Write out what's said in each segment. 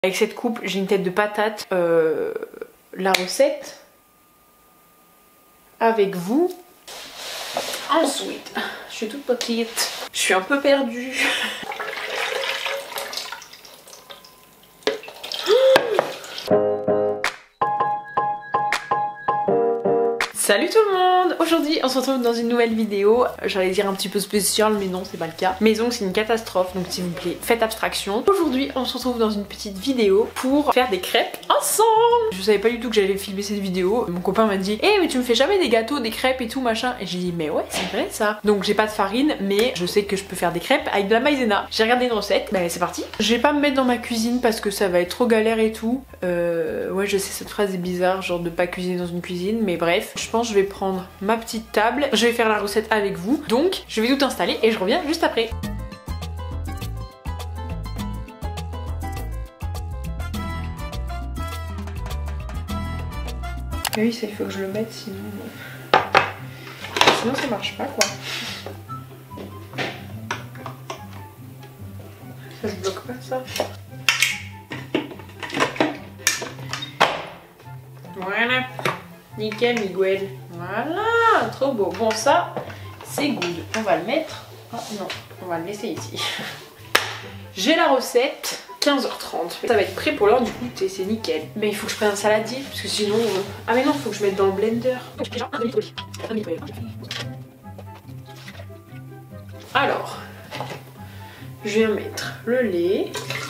Avec cette coupe, j'ai une tête de patate. La recette avec vous. Ensuite, je suis toute petite. Je suis un peu perdue. Salut tout le monde! Aujourd'hui on se retrouve dans une nouvelle vidéo. J'allais dire un petit peu spéciale mais non c'est pas le cas. Maison c'est une catastrophe donc s'il vous plaît faites abstraction. Aujourd'hui on se retrouve dans une petite vidéo pour faire des crêpes ensemble. Je savais pas du tout que j'allais filmer cette vidéo. Mon copain m'a dit mais tu me fais jamais des gâteaux, des crêpes et tout machin. Et j'ai dit mais ouais c'est vrai ça. Donc j'ai pas de farine mais je sais que je peux faire des crêpes avec de la maïzena. J'ai regardé une recette, bah c'est parti. Je vais pas me mettre dans ma cuisine parce que ça va être trop galère et tout. Ouais je sais cette phrase est bizarre genre de pas cuisiner dans une cuisine mais bref. Je pense que je vais prendre ma petite table, je vais faire la recette avec vous, donc je vais tout installer et je reviens juste après. Oui ça il faut que je le mette sinon ça marche pas quoi. Ça se bloque pas ça. Voilà. Nickel Miguel. Voilà, trop beau. Bon ça, c'est good. On va le mettre. Oh non, on va le laisser ici. J'ai la recette. 15h30. Ça va être prêt pour l'heure du goûter, c'est nickel. Mais il faut que je prenne un saladier, parce que sinon... Ah mais non, il faut que je mette dans le blender. Alors, je vais mettre le lait.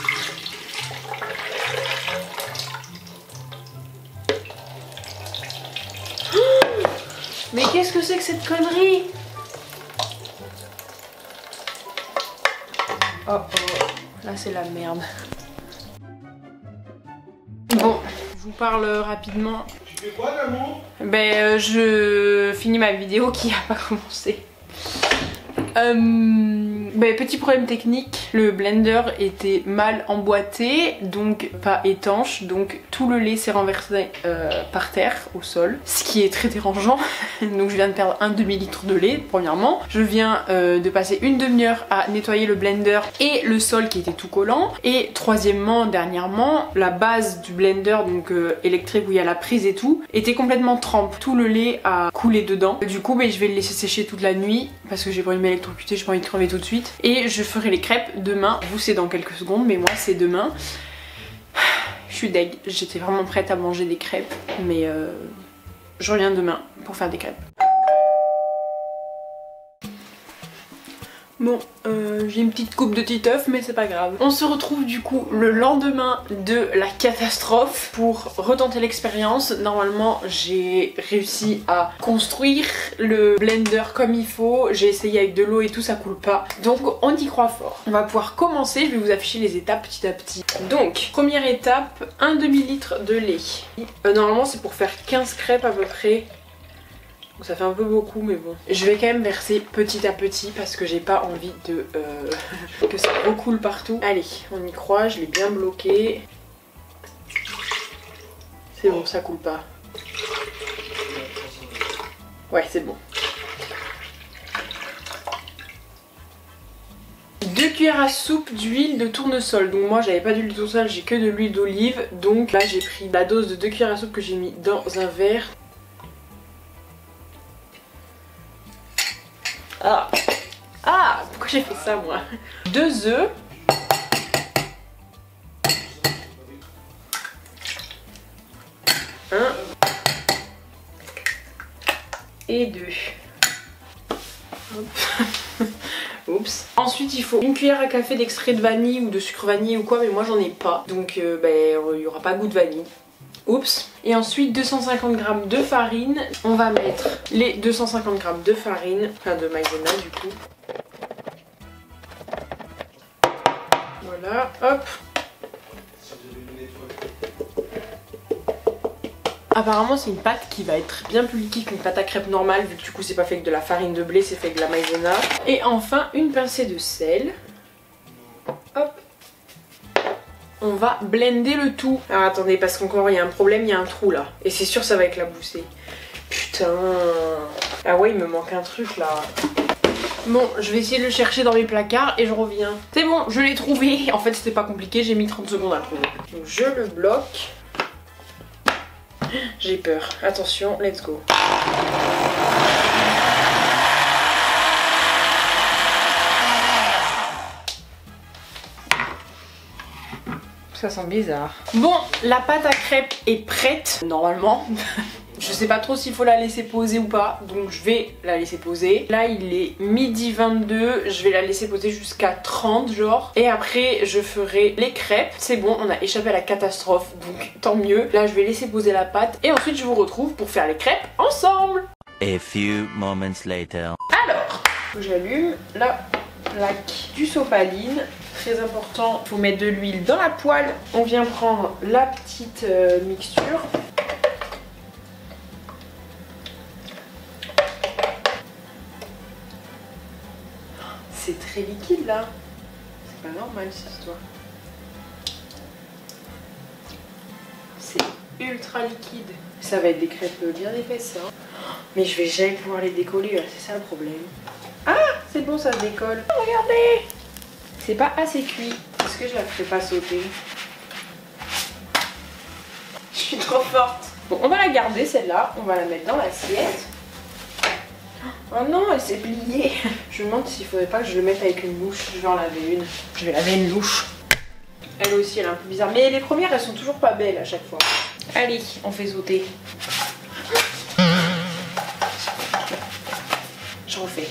Mais qu'est-ce que c'est que cette connerie? Oh oh, là c'est la merde. Bon, je vous parle rapidement. Tu fais quoi l'amour? Ben je finis ma vidéo qui a pas commencé. Ben, petit problème technique, le blender était mal emboîté, donc pas étanche, donc tout le lait s'est renversé par terre, au sol, ce qui est très dérangeant. Donc je viens de perdre un demi-litre de lait, premièrement. Je viens de passer une demi-heure à nettoyer le blender et le sol qui était tout collant. Et troisièmement, dernièrement, la base du blender, donc électrique où il y a la prise et tout, était complètement trempe. Tout le lait a coulé dedans. Du coup, ben, je vais le laisser sécher toute la nuit parce que j'ai pas envie de m'électrocuter, j'ai pas envie de crever tout de suite. Et je ferai les crêpes demain. Vous c'est dans quelques secondes mais moi c'est demain. Je suis deg, j'étais vraiment prête à manger des crêpes mais je reviens demain pour faire des crêpes. Bon, j'ai une petite coupe de titeuf mais c'est pas grave. On se retrouve du coup le lendemain de la catastrophe pour retenter l'expérience. Normalement j'ai réussi à construire le blender comme il faut. J'ai essayé avec de l'eau et tout, ça coule pas. Donc on y croit fort. On va pouvoir commencer, je vais vous afficher les étapes petit à petit. Donc, première étape, un demi-litre de lait. Normalement c'est pour faire 15 crêpes à peu près. Ça fait un peu beaucoup mais bon. Je vais quand même verser petit à petit parce que j'ai pas envie de que ça recoule partout. Allez, on y croit, je l'ai bien bloqué. C'est bon, ça coule pas. Ouais, c'est bon. 2 cuillères à soupe d'huile de tournesol. Donc moi j'avais pas d'huile de tournesol, j'ai que de l'huile d'olive. Donc là j'ai pris la dose de 2 cuillères à soupe que j'ai mis dans un verre. Ah, pourquoi j'ai fait ça moi? 2 œufs. Un. Et 2. Oups. Ensuite il faut une cuillère à café d'extrait de vanille ou de sucre vanille ou quoi, mais moi j'en ai pas. Donc ben, il y aura pas goût de vanille. Oups. Et ensuite 250 g de farine. On va mettre les 250 g de farine, enfin de maïzena du coup. Voilà, hop. Apparemment c'est une pâte qui va être bien plus liquide qu'une pâte à crêpes normale vu que du coup c'est pas fait avec de la farine de blé, c'est fait avec de la maïzena. Et enfin une pincée de sel. Hop. On va blender le tout. Alors attendez parce qu'encore il y a un problème, il y a un trou là. Et c'est sûr ça va éclabousser. Putain. Ah ouais il me manque un truc là. Bon, je vais essayer de le chercher dans mes placards et je reviens. C'est bon, je l'ai trouvé. En fait, c'était pas compliqué, j'ai mis 30 secondes à le trouver. Donc je le bloque. J'ai peur. Attention, let's go. Ça sent bizarre. Bon, la pâte à crêpes est prête, normalement. Je sais pas trop s'il faut la laisser poser ou pas, donc je vais la laisser poser. Là, il est midi 22, je vais la laisser poser jusqu'à 30 genre. Et après, je ferai les crêpes. C'est bon, on a échappé à la catastrophe, donc tant mieux. Là, je vais laisser poser la pâte et ensuite je vous retrouve pour faire les crêpes ensemble. A few moments later. Alors, j'allume la plaque du sopaline. Très important, il faut mettre de l'huile dans la poêle. On vient prendre la petite mixture. C'est très liquide là. C'est pas normal cette histoire. C'est ultra liquide. Ça va être des crêpes bien épaisses hein. Mais je vais jamais pouvoir les décoller là, c'est ça le problème. Ah, c'est bon, ça se décolle. Regardez! C'est pas assez cuit. Est-ce que je la ferai pas sauter? Je suis trop forte. Bon, on va la garder celle-là. On va la mettre dans l'assiette. Oh non, elle s'est pliée. Je me demande s'il faudrait pas que je le mette avec une louche. Je vais en laver une. Je vais laver une louche. Elle aussi, elle est un peu bizarre. Mais les premières, elles sont toujours pas belles à chaque fois. Allez, on fait sauter. Je refais.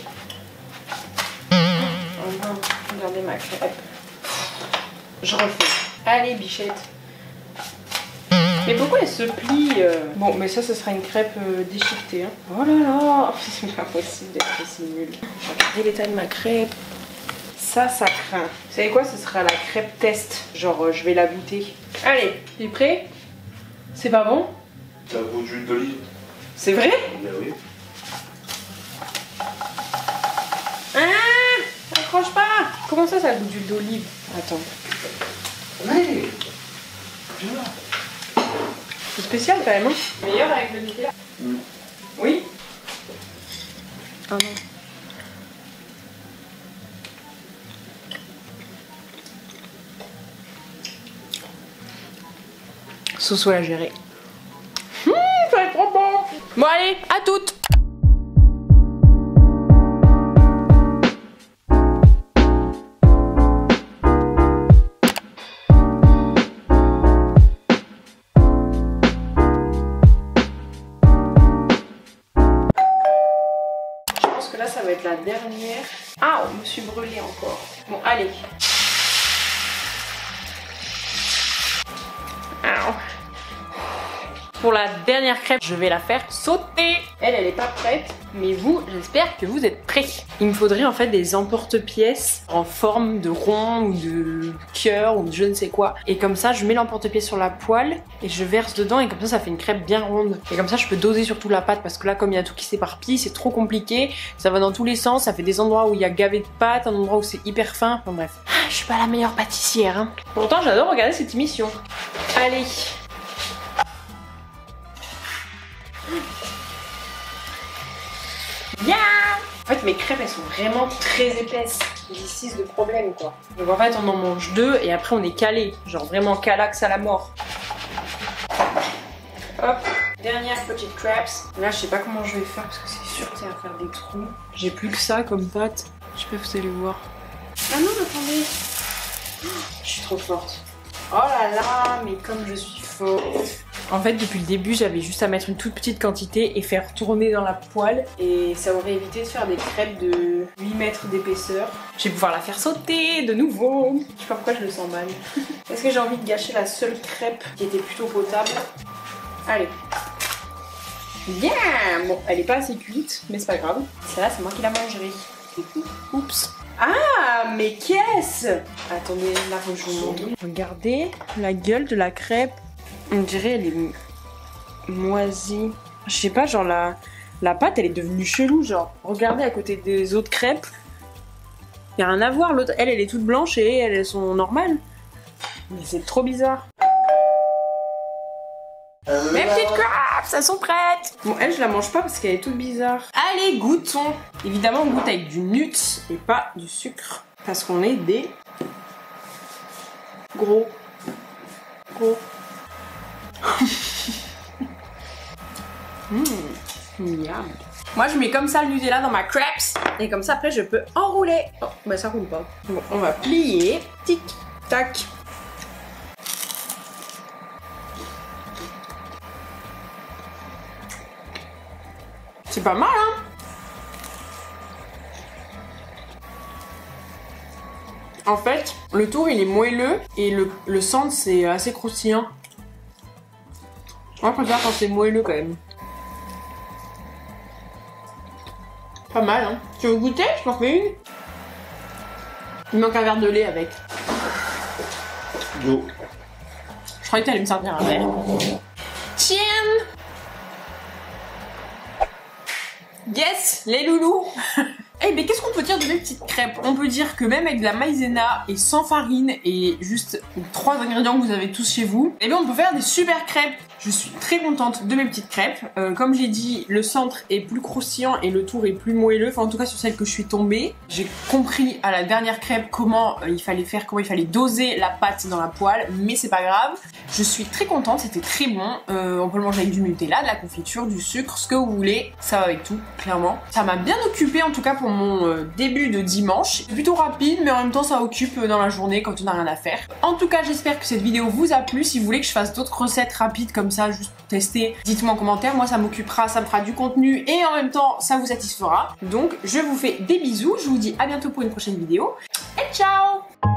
Oh non, regardez ma crêpe. Je refais. Allez, bichette. Mais pourquoi elle se plie Bon, mais ça sera une crêpe déchiquetée. Hein. Oh là là, c'est pas possible d'être aussi nul. Regardez l'état de ma crêpe. Ça craint. Vous savez quoi? Ce sera la crêpe test. Genre, je vais la goûter. Allez, t'es prêt? C'est pas bon? Ça a goût d'huile d'olive. C'est vrai? Ben oui. Ah, accroche pas. Comment ça a le goût d'huile d'olive? Attends. Oui. C'est spécial quand même, hein? Meilleur avec le Nutella. Oui? Ah non. Soso à gérer. Ça va être trop bon. Bon allez, à toutes. Là ça va être la dernière. Ah, je me suis brûlée encore. Bon, allez. Ow. Pour la dernière crêpe, je vais la faire sauter. Elle est pas prête, mais vous, j'espère que vous êtes prêts. Il me faudrait en fait des emporte-pièces en forme de rond ou de cœur ou de je ne sais quoi. Et comme ça, je mets l'emporte-pièce sur la poêle et je verse dedans et comme ça fait une crêpe bien ronde. Et comme ça, je peux doser surtout la pâte parce que là, comme il y a tout qui s'éparpille, c'est trop compliqué. Ça va dans tous les sens, ça fait des endroits où il y a gavé de pâte, un endroit où c'est hyper fin. Enfin bref, je suis pas la meilleure pâtissière. Hein. Pourtant, j'adore regarder cette émission. Allez. Yeah! En fait mes crêpes elles sont vraiment très épaisses. J'ai de problème quoi. Donc en fait on en mange deux et après on est calé. Genre vraiment calax à la mort. Hop, dernière petite crêpes. Là je sais pas comment je vais faire parce que c'est sûr que ça va faire des trous. J'ai plus que ça comme pâte. Je sais pas si vous allez voir. Ah non attendez. Je suis trop forte. Oh là là, mais comme je suis forte. En fait, depuis le début, j'avais juste à mettre une toute petite quantité et faire tourner dans la poêle. Et ça aurait évité de faire des crêpes de 8 mètres d'épaisseur. Je vais pouvoir la faire sauter de nouveau. Je sais pas pourquoi je le sens mal. Est-ce que j'ai envie de gâcher la seule crêpe qui était plutôt potable? Allez. Bien. Bon, elle est pas assez cuite, mais c'est pas grave. Celle-là, c'est moi qui la mangerai. Oups. Ah, mais qu'est-ce? Attendez, là, faut que je vous montre. Regardez la gueule de la crêpe. On dirait elle est moisie. Je sais pas, genre la pâte, elle est devenue chelou, genre. Regardez à côté des autres crêpes. Y a rien à voir, l'autre, elle est toute blanche et elles sont normales. Mais c'est trop bizarre. Mes petites crêpes, elles sont prêtes. Bon, elle, je la mange pas parce qu'elle est toute bizarre. Allez, goûtons. Évidemment, on goûte avec du nuts et pas du sucre. Parce qu'on est des... gros. Miam. Moi, je mets comme ça le Nutella dans ma crêpes. Et comme ça, après, je peux enrouler. Oh, bah ça roule pas. Bon, on va plier. Tic, tac. C'est pas mal, hein? En fait, le tour, il est moelleux. Et le centre, c'est assez croustillant. Moi, je préfère quand c'est moelleux, quand même. Pas mal, hein. Tu veux goûter? Je t'en fais une. Il manque un verre de lait avec. Go. Je croyais que t'allais me servir un verre. Tiens! Yes, les loulous. Eh mais qu'est-ce qu'on peut dire de mes petites crêpes? On peut dire que même avec de la maïzena et sans farine et juste 3 ingrédients que vous avez tous chez vous, eh bien on peut faire des super crêpes. Je suis très contente de mes petites crêpes. Comme j'ai dit, le centre est plus croustillant et le tour est plus moelleux. Enfin en tout cas sur celle que je suis tombée. J'ai compris à la dernière crêpe comment il fallait faire, comment il fallait doser la pâte dans la poêle, mais c'est pas grave. Je suis très contente, c'était très bon. On peut le manger avec du Nutella, de la confiture, du sucre, ce que vous voulez. Ça va avec tout, clairement. Ça m'a bien occupée en tout cas pour mon début de dimanche. C'est plutôt rapide, mais en même temps ça occupe dans la journée quand on n'a rien à faire. En tout cas, j'espère que cette vidéo vous a plu. Si vous voulez que je fasse d'autres recettes rapides comme ça, juste pour tester, dites-moi en commentaire. Moi, ça m'occupera, ça me fera du contenu et en même temps, ça vous satisfera. Donc, je vous fais des bisous. Je vous dis à bientôt pour une prochaine vidéo. Et ciao!